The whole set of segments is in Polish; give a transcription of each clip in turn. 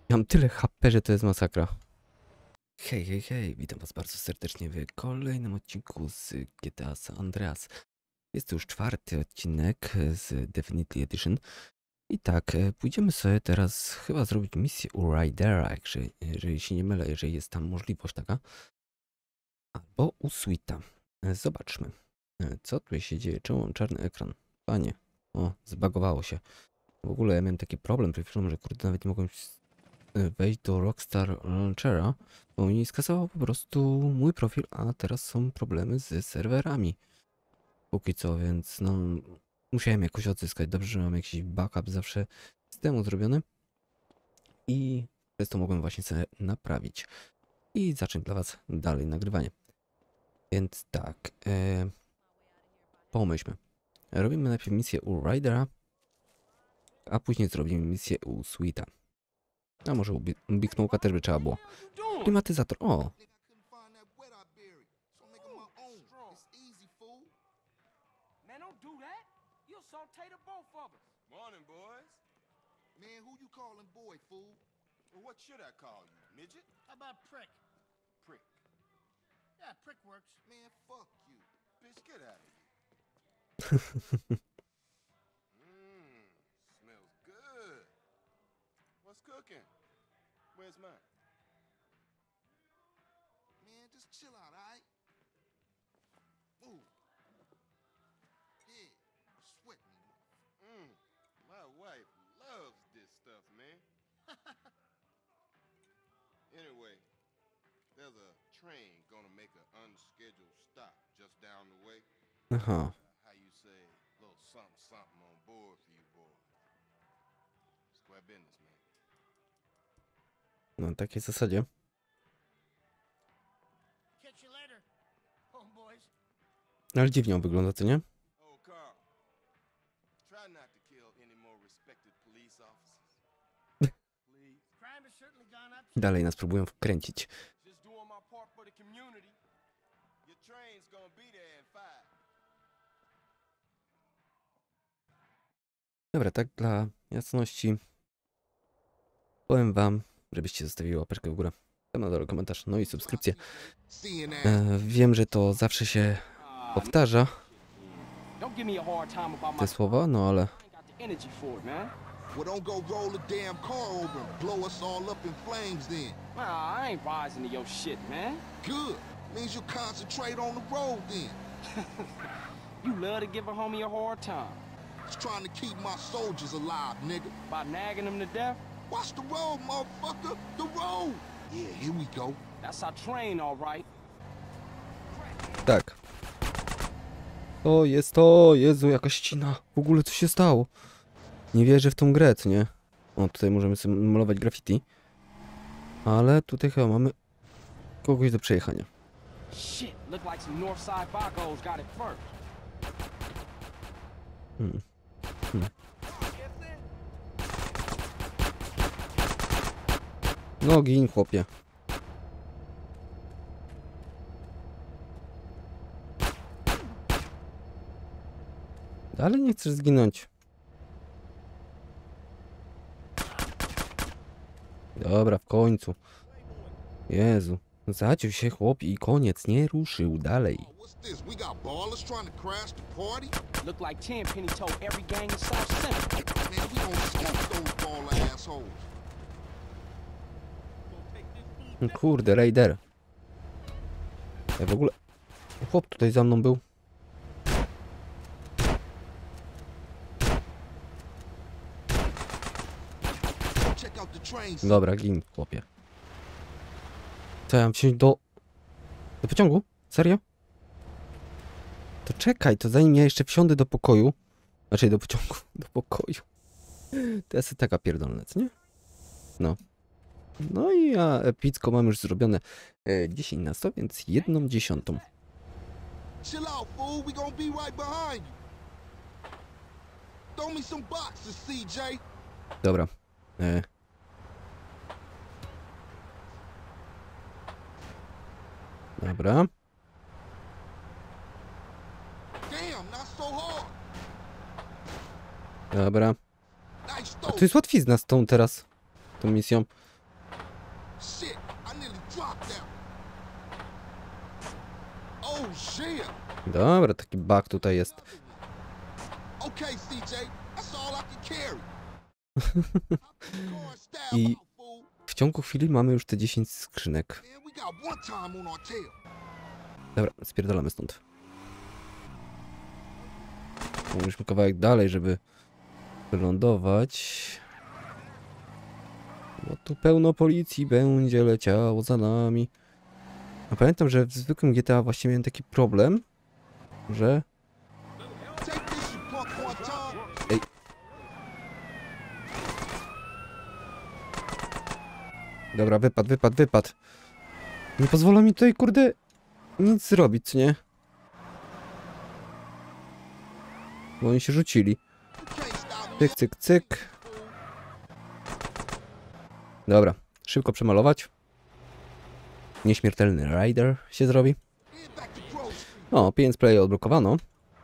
Mam tyle HP, że to jest masakra. Hej, hej, hej, witam was bardzo serdecznie w kolejnym odcinku z GTA San Andreas. Jest to już 4. odcinek z Definitely Edition. I tak, pójdziemy sobie teraz chyba zrobić misję u Rydera, jeżeli się nie mylę, jeżeli jest tam możliwość taka. Albo u Sweeta. Zobaczmy, co tutaj się dzieje. Czemu mam czarny ekran? Panie, o, zbagowało się. W ogóle ja miałem taki problem przed chwilą, że kurde nawet nie mogłem wejść do Rockstar Launchera, bo mi skasował po prostu mój profil, a teraz są problemy z serwerami. Póki co, więc no musiałem jakoś odzyskać. Dobrze, że mam jakiś backup zawsze z temu zrobiony i przez to mogłem właśnie sobie naprawić i zacząć dla was dalej nagrywanie. Więc tak, pomyślmy. Robimy najpierw misję u Rydera, a później zrobimy misję u Sweeta. A może u Big Smoke'a też by trzeba było. Klimatyzator, o! Morning, boys. Man, who you calling boy, fool? Well, what should I call you, midget? How about prick? Prick. Yeah, prick works. Man, fuck you. Bitch, get out of here. Smells good. What's cooking? Where's mine? Man, just chill out, all right? Ooh. Yeah, sweat me. My wife loves this stuff, man. Anyway, there's a train gonna make an unscheduled stop just down the way. Aha. How you say, little something something on board for you boys. Square business, man. No, w takiej zasadzie. Catch you later, homeboys. Ale dziwnie on wygląda, co nie? Oh, Carl. Try not to kill any more respected police officers. Please. Crime has certainly gone up. Dalej nas próbują wkręcić. Just doing my part for the community. Your train's gonna be there in 5. Dobra, tak dla jasności powiem wam, żebyście zostawili łapeczkę w górę, tam na dole komentarz, no i subskrypcję. Wiem, że to zawsze się powtarza, te słowa, no ale Well, don't go roll the damn car over and blow us all up in flames then. Nah, I ain't rising to your shit, man. Good. Means you concentrate on the road then. You love to give a homie a hard time. Just trying to keep my soldiers alive, nigga. By nagging them to death? Watch the road, motherfucker. The road. Yeah, here we go. That's our train, all right. tak. O, jest to, Jezu, jaka ścina, w ogóle co się stało? Nie wierzę w tą grę, co nie? O, tutaj możemy sobie malować graffiti. Ale tutaj chyba mamy kogoś do przejechania. Shit, look like some Northside Bacos got it first. No gin, chłopie. Dalej nie chcesz zginąć. Dobra, w końcu. Jezu. Zaciął się chłop i koniec. Nie ruszył dalej. What's this? We got ballers trying to crash the party? Look like Tenpenny told every gang in South Central. Man, we gonna smoke those baller assholes. Kurde, Raider. Ja w ogóle... Chłop tutaj za mną był. Check out the train. Dobra, gin, chłopie. Co, ja mam wsiąść do pociągu? Serio? To czekaj, to zanim ja jeszcze wsiądę do pokoju. Znaczy do pociągu, do pokoju. To ja sobie taka pierdolne, co nie? No. No i ja epicko mam już zrobione 10 na 100, więc 1/10. Chill out, fool. We gonna be right behind you. Throw me some boxes, CJ. Dobra. Dobra. Damn, not so hard. Dobra. Nice A throw. to jest łatwizna z tą teraz. Tą misją. locked out. Oh shit. Dobra, taki bug tutaj jest. Okay, CJ, that's all I can carry. I w ciągu chwili mamy już te 10 skrzynek. Man, we got one time on our tail. Dobra, spierdolamy stąd. Musimy kawałek dalej, żeby wylądować. Bo tu pełno policji będzie leciało za nami. A pamiętam, że w zwykłym GTA właśnie miałem taki problem, że... Take this, you punk one time. Ej. Dobra, wypad. Nie pozwolą mi tutaj, kurde, nic zrobić, nie? Bo oni się rzucili. You can't stop me. Cyk. Dobra, szybko przemalować. Nieśmiertelny Rider się zrobi. Head back to Grove Street. O, Pieniądz Play odblokowano.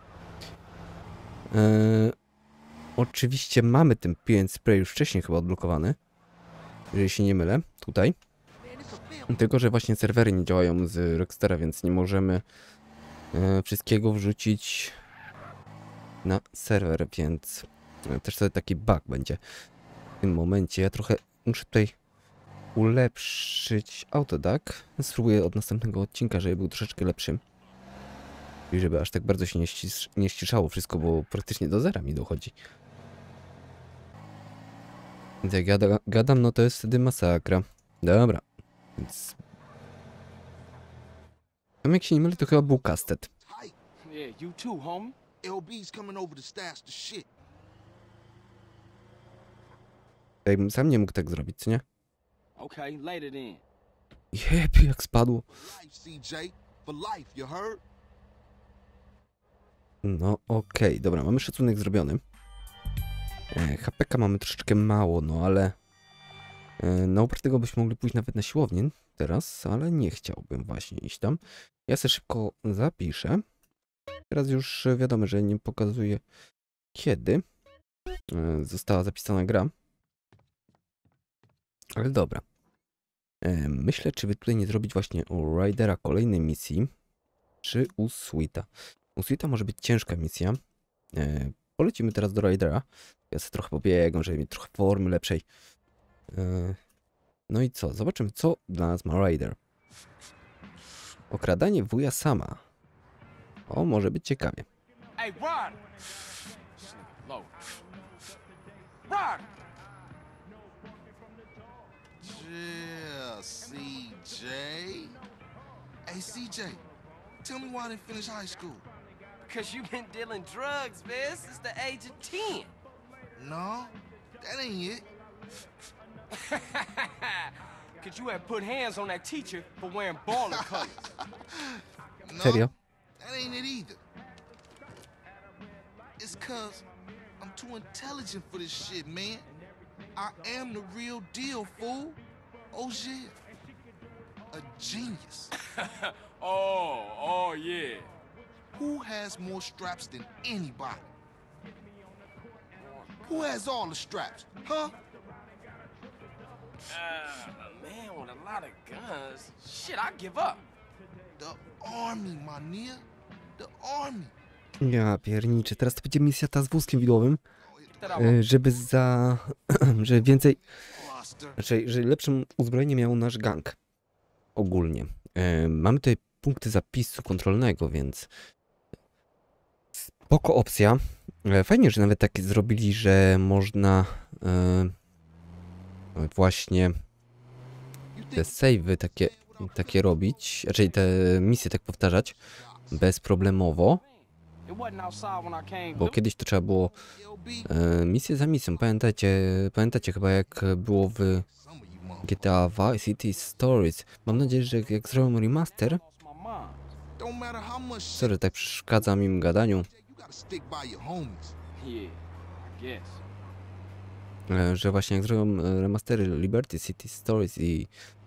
Oczywiście mamy ten Pieniądz Play już wcześniej chyba odblokowany. Jeżeli się nie mylę, tutaj. Man, it's a film. Tylko że właśnie serwery nie działają z Rockstara, więc nie możemy wszystkiego wrzucić na serwer, więc też sobie taki bug będzie w tym momencie. Ja trochę muszę tutaj ulepszyć autodac. Spróbuję od następnego odcinka, żeby był troszeczkę lepszy. I żeby aż tak bardzo się nie ściszało wszystko, bo praktycznie do zera mi dochodzi. Więc jak gadam, no to jest wtedy masakra. Dobra, więc... Tam jak się nie mylę, to chyba był kastet. Tight. Yeah, you too, homie. LB's coming over to stash the shit. Ja bym sam nie mógł tak zrobić, co nie? Okay, later then. Jeb, jak spadło. Life, CJ. For life, you heard? No okej, dobra, mamy szacunek zrobiony. HPK mamy troszeczkę mało, no ale... Na upartego byśmy mogli pójść nawet na siłownię teraz, ale nie chciałbym właśnie iść tam. Ja sobie szybko zapiszę. Teraz już wiadomo, że nie pokazuje kiedy została zapisana gra. Ale dobra. Myślę, czy by tutaj nie zrobić właśnie u Ridera kolejnej misji, czy u Sweeta. U Sweeta może być ciężka misja. Polecimy teraz do Ridera. Ja sobie trochę pobiegam, żeby mieć trochę formy lepszej. No i co? Zobaczymy, co dla nas ma Rider. Okradanie wuja sama. O, może być ciekawie. Hey, Rod! Low. Rod! Yeah, CJ. Hey, CJ. Tell me why I didn't finish high school. Cause you've been dealing drugs, man, since the age of 10. No, that ain't it. Cause you had put hands on that teacher for wearing baller colors. No, Serio? that ain't it either. It's cause I'm too intelligent for this shit, man. I am the real deal, fool. Oh shit. A genius. Oh, yeah. Who has more straps than anybody? Who has all the straps, huh? A man with a lot of guns. Shit, I give up. The army, my nigga. The army. Ja pierniczę. Teraz to będzie misja ta z wózkiem widłowym. That I Żeby żeby więcej... Monster. Znaczy, że lepszym uzbrojenie miał nasz gang. Ogólnie. Mamy tutaj punkty zapisu kontrolnego, więc... Spoko opcja. Fajnie, że nawet takie zrobili, że można... właśnie... Te save'y takie robić. Raczej te misje tak powtarzać. Bezproblemowo. It wasn't outside when I came. Bo kiedyś to trzeba było misję za misją. Pamiętacie chyba jak było w Some of you motherfuckers GTA Vice City Stories. Mam nadzieję, że jak zrobią remaster, lost my mind. don't matter how much shit sorry, tak przeszkadzam im gadaniu, you gotta stick by your homies. Yeah, I guess. że właśnie jak zrobią remastery Liberty City Stories i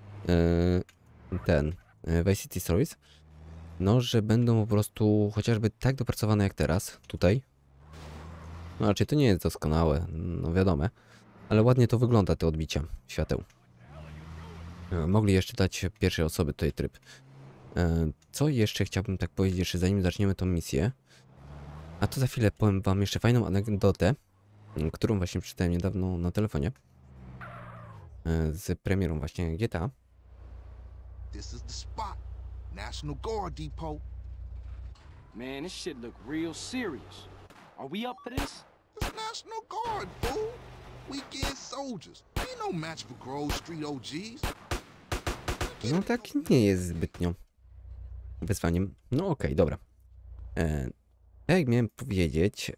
Vice City Stories, no, że będą po prostu chociażby tak dopracowane jak teraz, tutaj. No raczej to nie jest doskonałe, no wiadome, ale ładnie to wygląda, te odbicia świateł. mogli jeszcze dać pierwszej osoby tutaj tryb. Co jeszcze chciałbym tak powiedzieć, jeszcze zanim zaczniemy tą misję? A to za chwilę powiem wam jeszcze fajną anegdotę, którą właśnie przeczytałem niedawno na telefonie. Z premierą właśnie GTA. This is the spot. National Guard Depot. Man, this shit look real serious. Are we up for this? It's National Guard, fool. Weekend soldiers. Ain't no match for Grove Street OGs. No tak nie jest zbytnio wyzwaniem. No okej, dobra. Jak miałem powiedzieć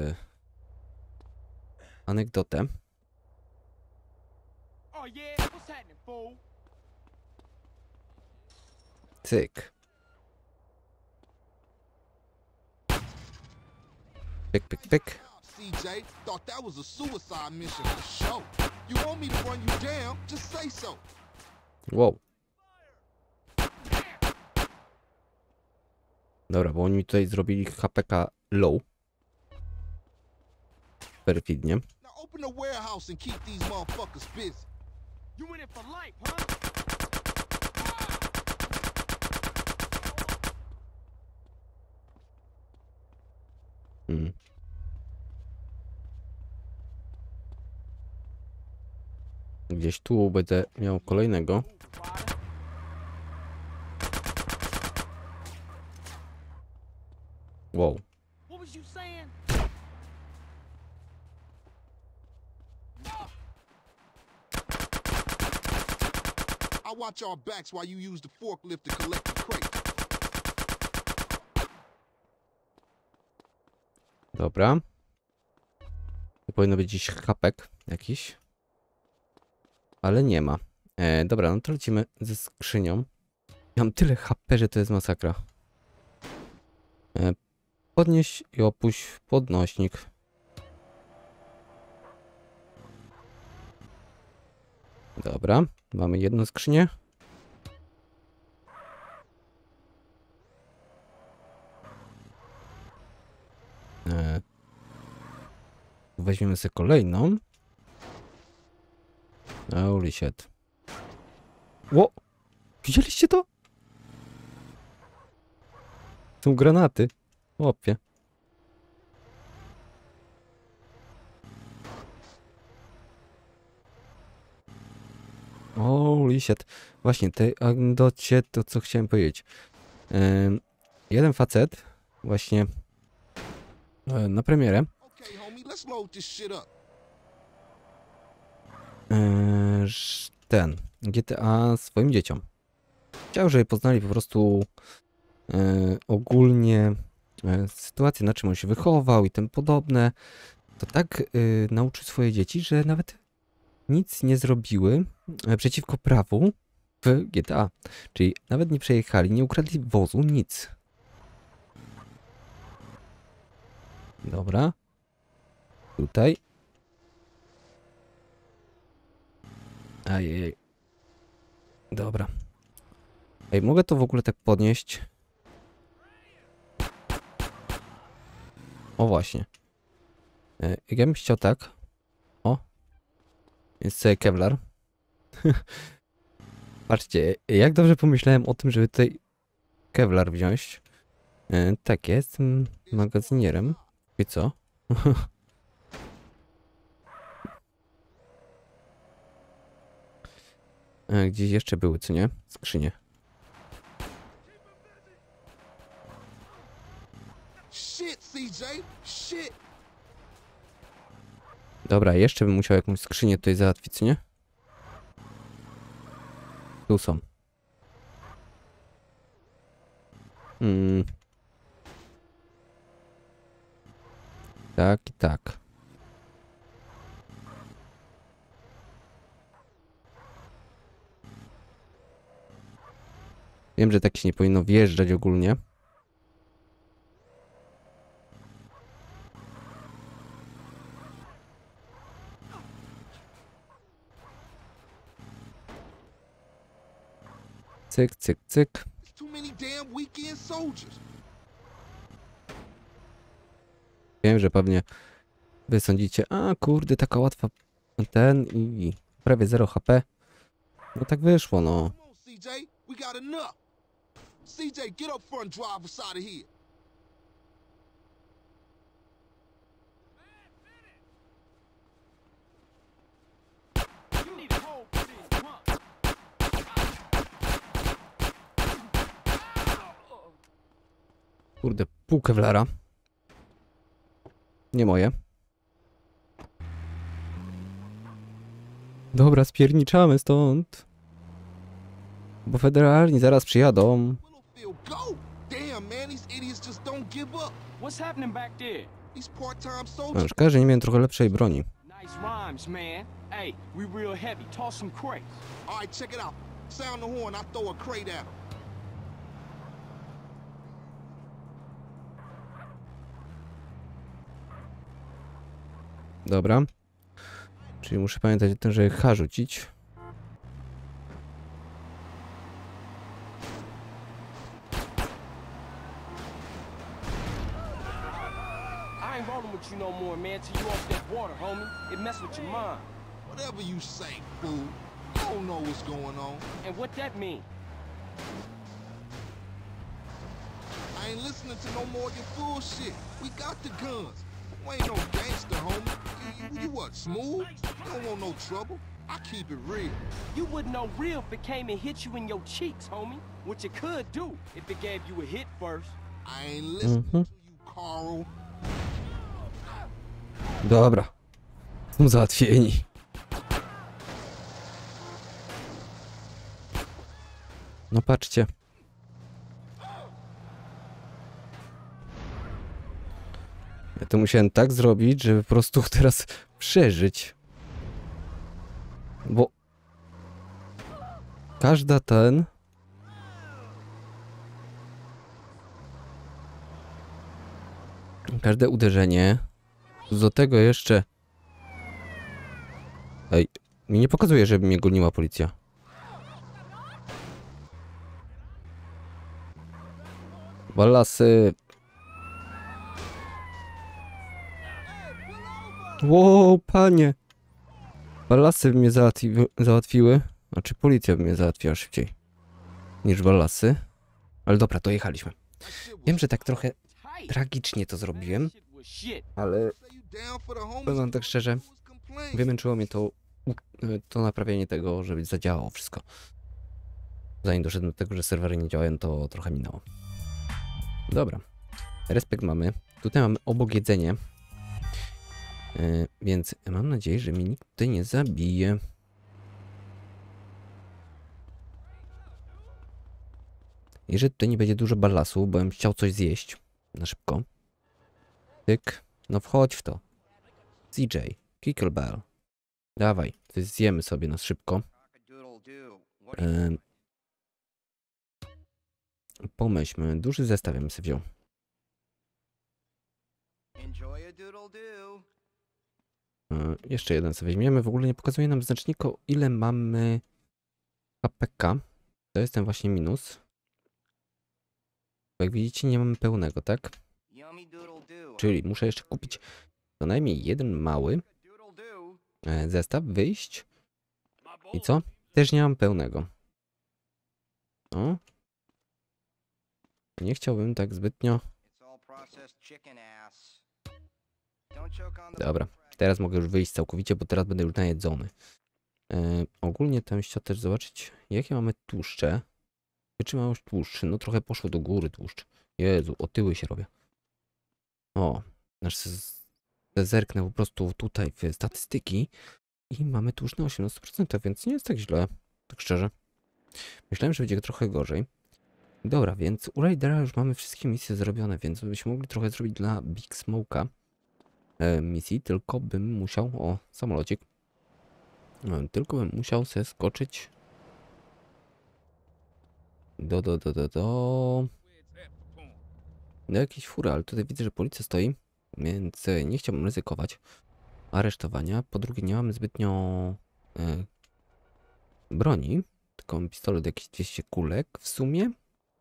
anegdotę. Oh yeah, what's happening, fool? Cyk. Pyk, pyk, pyk. CJ, thought that was a suicide mission for sure. You want me to run you down? Just say so. Wow. Dobra, bo oni mi tutaj zrobili HPK low. Perfidnie. Now open the warehouse and keep these motherfuckers busy. You in it for life, huh? Hmm. Gdzieś tu będę miał kolejnego. Wow. What was you saying? I watch our backs while you use the forklift to collect the crate. Dobra. Tu powinno być gdzieś hapek jakiś. Ale nie ma. Dobra, no to lecimy ze skrzynią. Ja mam tyle HP, że to jest masakra. Podnieś i opuść podnośnik. Dobra, mamy jedną skrzynię. Weźmiemy sobie kolejną. Holy shit. Ło! Widzieliście to? Są granaty. Łopie. Holy shit. Właśnie, tej anegdocie to co chciałem powiedzieć. Jeden facet właśnie na premierę Okay, homie, let's load this shit up. ten GTA swoim dzieciom. Chciał, żeby poznali po prostu ogólnie sytuację, na czym on się wychował i tym podobne. To tak nauczył swoje dzieci, że nawet nic nie zrobiły przeciwko prawu w GTA. Czyli nawet nie przejechali, nie ukradli wozu, nic. Dobra. Tutaj. Ajej. Dobra. Ej, mogę to w ogóle tak podnieść? O właśnie. Jak ja bym chciał tak. O. Jest sobie Kevlar. Patrzcie, jak dobrze pomyślałem o tym, żeby tutaj Kevlar wziąć. Tak, ja jestem magazynierem. I co? Gdzieś jeszcze były, co nie? Skrzynie. Shit, CJ, shit. Dobra, jeszcze bym musiał jakąś skrzynię tutaj załatwić, co nie? Tu są. Tak i tak. Wiem, że tak się nie powinno wjeżdżać ogólnie. Cyk, cyk, cyk. There's too many damn weekend soldiers. Wiem, że pewnie wy sądzicie, a kurde, taka łatwa ten i prawie 0 HP. No tak wyszło, no. Come on, CJ. We got enough. CJ, get up front and drive us out of here. You need a hold for this, come on. Kurde, pół kevlara. Nie moje. Dobra, spierniczamy stąd. Bo federalni zaraz przyjadą. Willowfield, go! Damn, man, these idiots just don't give up. What's happening back there? These part-time soldiers. Szkoda, że nie miałem trochę lepszej broni. Nice rhymes, man. Hey, we real heavy. Toss some crates. All right, check it out. Sound the horn, I throw a crate at them. Dobra. Czyli muszę pamiętać o tym, żeby H rzucić. I ain't rolling with you no more, man, till you off that water, homie. It mess with your mind. Whatever you say, fool. You don't know what's going on. And what that mean? I ain't listening to no more of your bullshit. We got the guns. We ain't no gangster, homie. You what, smooth? You don't want no trouble. I keep it real. You wouldn't know real if it came and hit you in your cheeks, homie. What you could do if it gave you a hit first. I ain't listening to you, Carl. Dobra. Są załatwieni. No patrzcie. Ja to musiałem tak zrobić, żeby po prostu teraz przeżyć. Bo każda każde uderzenie, do tego jeszcze... Ej, mi nie pokazuje, żeby mnie goniła policja. Ballasy. Wow, panie. Ballasy by mnie załatwiły. Znaczy policja by mnie załatwiła szybciej niż ballasy. Ale dobra, to jechaliśmy. Wiem, że tak trochę tragicznie to zrobiłem, ale powiem tak szczerze, wymęczyło mnie to naprawienie tego, żeby zadziałało wszystko. Zanim doszedłem do tego, że serwery nie działają, to trochę minęło. Dobra, respekt mamy. Tutaj mamy obok jedzenie. Więc mam nadzieję, że mnie nikt tutaj nie zabije. Jeżeli tutaj nie będzie dużo ballasu, bo bym chciał coś zjeść na szybko. Tyk, no wchodź w to. CJ, Kicklebell. Dawaj, coś zjemy sobie na szybko. Pomyślmy, duży zestaw bym sobie wziął. Jeszcze jeden sobie weźmiemy. W ogóle nie pokazuje nam znacznika, ile mamy HPK. To jest ten właśnie minus. Bo jak widzicie, nie mamy pełnego, tak? Czyli muszę jeszcze kupić co najmniej jeden mały zestaw, wyjść. I co? Też nie mam pełnego. O. Nie chciałbym tak zbytnio. Dobra, teraz mogę już wyjść całkowicie, bo teraz będę już najedzony. Ogólnie tam chciał też zobaczyć, jakie mamy tłuszcze. Wytrzymałość tłuszczy, no trochę poszło do góry tłuszcz. Jezu, otyły się robię. O, zerknę po prostu tutaj w statystyki i mamy tłuszcz na 18%, więc nie jest tak źle, tak szczerze. Myślałem, że będzie trochę gorzej. Dobra, więc u Raidera już mamy wszystkie misje zrobione, więc byśmy mogli trochę zrobić dla Big Smoke'a misji, tylko bym musiał... O, samolocik. Tylko bym musiał sobie skoczyć do jakiejś fury, ale tutaj widzę, że policja stoi, więc nie chciałbym ryzykować aresztowania. Po drugie, nie mamy zbytnio broni, tylko mam pistolet, jakieś 200 kulek w sumie.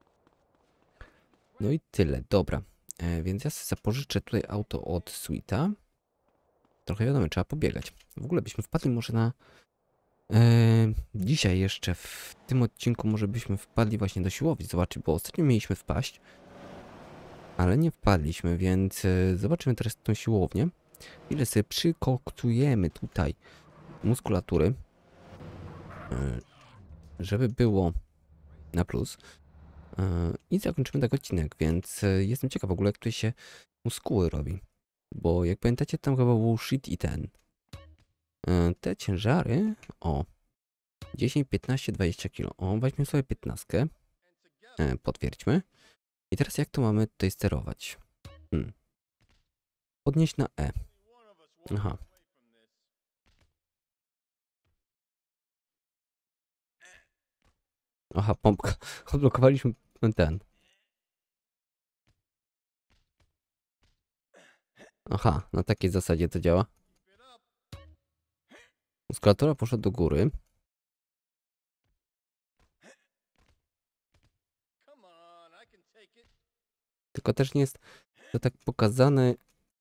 No i tyle, dobra. Więc ja sobie zapożyczę tutaj auto od Sweeta. Trochę wiadomo, trzeba pobiegać. W ogóle byśmy wpadli może na Dzisiaj jeszcze w tym odcinku może byśmy wpadli właśnie do siłowni zobaczyć, bo ostatnio mieliśmy wpaść, ale nie wpadliśmy, więc zobaczymy teraz tą siłownię. Ile sobie przykoktujemy tutaj muskulatury, żeby było na plus. I zakończymy ten odcinek, więc jestem ciekaw w ogóle, jak tutaj się muskuły robi. Bo jak pamiętacie, tam chyba był shit i ten. Te ciężary, o, 10, 15, 20 kg. O, weźmy sobie 15. Potwierdźmy. I teraz jak to mamy tutaj sterować? Podnieść na E. Aha. Aha, pompka. Odblokowaliśmy ten. Aha, na takiej zasadzie to działa. Muskulatura poszła do góry. Tylko też nie jest to tak pokazane.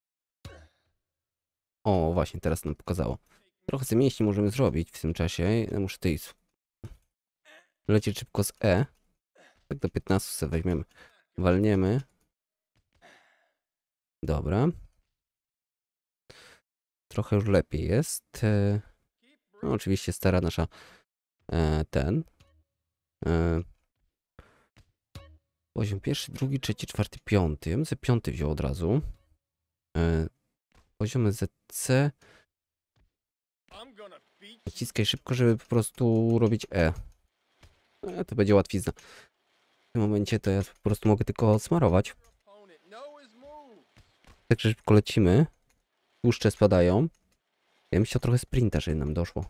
O, właśnie, teraz nam pokazało. Trochę sobie mięśni możemy zrobić w tym czasie. Ja muszę tutaj lecieć szybko z E. Tak do 15 sobie weźmiemy. Walniemy. Dobra. Trochę już lepiej jest. No, oczywiście stara nasza poziom pierwszy, drugi, trzeci, czwarty, piąty. Ja bym sobie piąty wziął od razu. Poziomy ZC. Naciskaj szybko, żeby po prostu robić E. To będzie łatwizna. W tym momencie to ja po prostu mogę tylko smarować. Także szybko lecimy. Tłuszcze spadają. Ja bym chciał trochę sprinta, żeby nam doszło.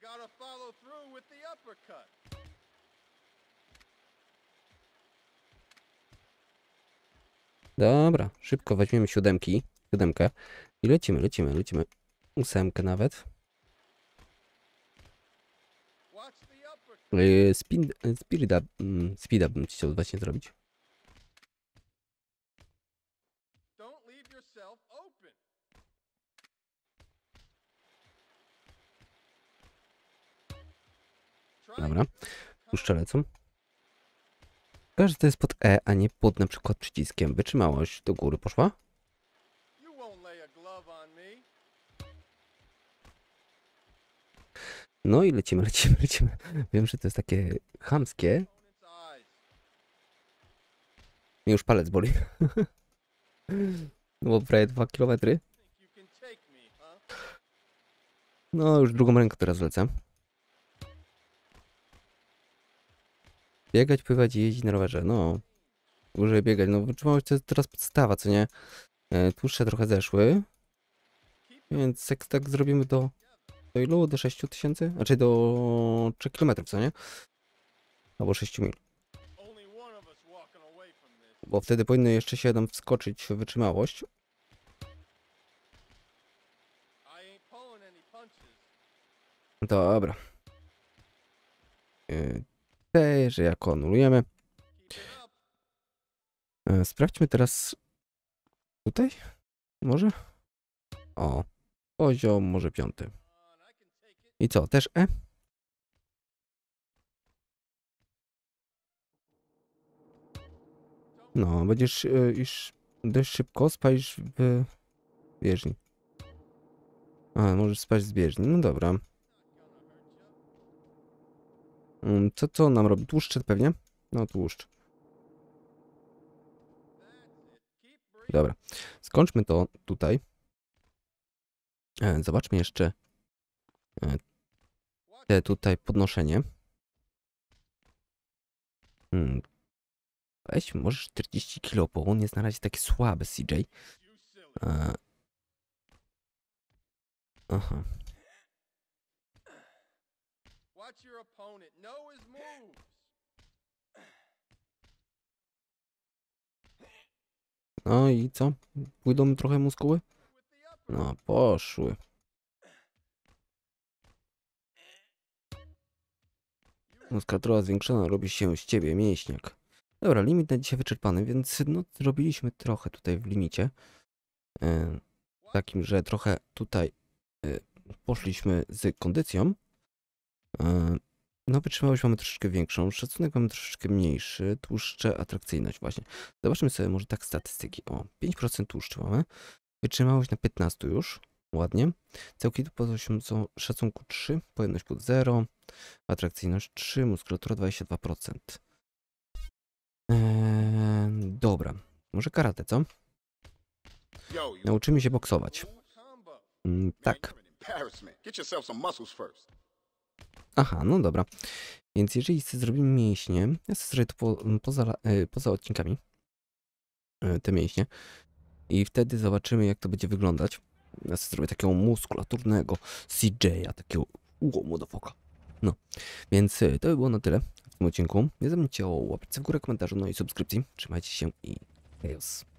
Dobra, szybko weźmiemy siódemkę. I lecimy. Ósemkę nawet. Speeda bym chciał właśnie zrobić. Dobra, tłuszcze lecą. Każdy to jest pod E, a nie pod na przykład przyciskiem. Wytrzymałość do góry poszła. No i lecimy. Wiem, że to jest takie chamskie. Mnie już palec boli. No bo prawie 2 km. No już drugą ręką teraz lecę. Biegać, pływać i jeździć na rowerze. No. Dłużej biegać. No wytrzymałość to jest teraz podstawa, co nie? Tłuszcze trochę zeszły. Więc jak tak zrobimy do ilu? Do 6000? Znaczy do 3 km, co nie? Albo 6 mil. Bo wtedy powinno jeszcze się nam wskoczyć w wytrzymałość. Dobra. Że jako anulujemy. Sprawdźmy teraz tutaj. Może? O. Poziom może 5. I co? Też E? No, będziesz już dość szybko spać w bieżni. A, możesz spać z bieżni. No dobra. Co nam robi? Tłuszcze pewnie? No, tłuszcz. Dobra. Skończmy to tutaj. Zobaczmy jeszcze te tutaj podnoszenie. Weź, może 40 kg, bo on jest na razie taki słaby, CJ. Aha. No i co? Pójdą trochę muskuły? No, poszły. Muskulatura zwiększona, robi się z ciebie mięśniak. Dobra, limit na dzisiaj wyczerpany, więc no zrobiliśmy trochę tutaj w limicie. Takim, że trochę tutaj poszliśmy z kondycją. No, wytrzymałość mamy troszeczkę większą, szacunek mamy troszeczkę mniejszy, tłuszcze, atrakcyjność właśnie. Zobaczmy sobie może tak statystyki. O, 5% tłuszczu mamy, wytrzymałość na 15 już, ładnie. Całkowity poziom szacunku 3, pojemność kłód 0, atrakcyjność 3, muskulatura 22%. Dobra, może karate, co? Nauczymy się boksować. Tak. Aha, no dobra. Więc jeżeli zrobimy mięśnie, ja sobie zrobię to poza odcinkami, te mięśnie, i wtedy zobaczymy, jak to będzie wyglądać. Ja sobie zrobię takiego muskulaturnego CJ'a, takiego motherfucka. No, więc to by było na tyle w tym odcinku. Nie zapomnijcie o łapce w górę, komentarzu, no i subskrypcji. Trzymajcie się i chaos.